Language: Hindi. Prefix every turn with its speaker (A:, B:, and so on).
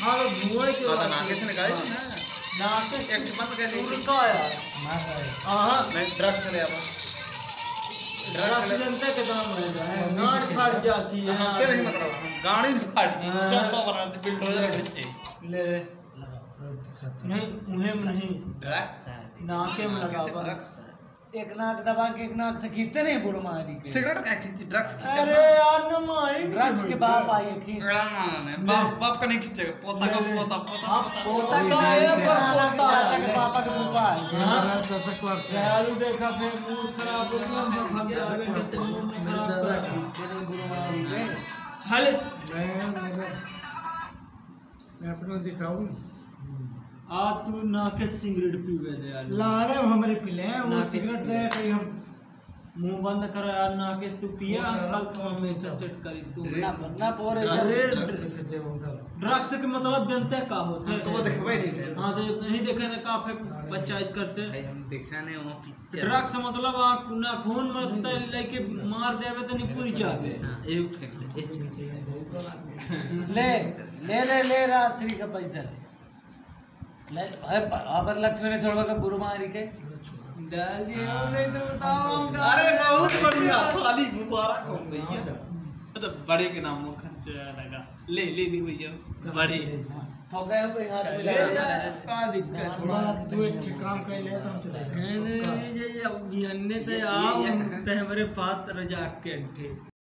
A: हाँ तो धुआं क्यों
B: पता ना किसने कहा है ना
A: नाके
B: एक बंद कैसे
A: सुर का यार हाँ
B: मैं ड्रग्स ले आवा
A: ड्रग्स जनता के दाम में है गाड़ फट जाती है
B: हमसे नहीं मतलब हम गाड़ी फाड़ी चप्पा बनाते बिल्डोजर बच्चे
A: ले नहीं मुंह में नहीं
B: ड्रग्स है
A: नाके में लगा हुआ
B: ड्रग्स है
C: एक नाक दबा के एक नाक से खींचते नहीं बुढ़ो मारी के
B: सिगरेट का खींची ड्रग्स खींचा
A: अरे यार न माई
C: ड्रग्स के बाप आई खींच
B: बाप का नहीं खींचेगा पोता का पोता पोता
C: पोता
A: का है पर पोता
C: के पापा के बुपा है
A: यार देखा फिर मूड खराब हो गया हम जावे कैसे मूड खराब करा
C: बुढ़ो मारी के
A: हले
D: मैं अपना दिखाऊं
A: आ तू नाके सिगरेट पीवे दे यार
D: लाड़े हमारे पिले हैं वो
A: नाके
D: सिगरेट दे कहीं हम
A: मुंह बंद कर यार नाके तू पिया आजकल तो में चट करी तू
C: ना पोरे
A: अरे
D: खचे होगा
A: ड्रग्स के मतलब जनता का होता है
B: तो वो देखबे नहीं
A: हाँ तो नहीं देखे तो काफी बच्चा करते
B: भाई हम देखना नहीं वो पिक्चर
A: ड्रग्स मतलब आँख ना खून मरता लेके मार देवे तो नहीं पूरी जाते
B: एक फेंक
C: ले ले ले ले राजश्री का पैसा ले वापस लक्ष्मी ने छोड़वा के बुढ़ो मारी के
A: डाल दिए नहीं तो बताओ हम डाल
B: अरे बहुत बढ़िया खाली मुबारक हो भैया तो बड़े के नाम में खर्चा लगा ले ले ले भैया बड़े
C: थक गए हो कोई हाथ में
A: ले
C: लगा
A: जा का दिक्कत
D: तू एक ठीक काम कर ले तो हम चले
A: है ये अब बिहन्ने तो आओ ते हमारे फात रजा के अंठे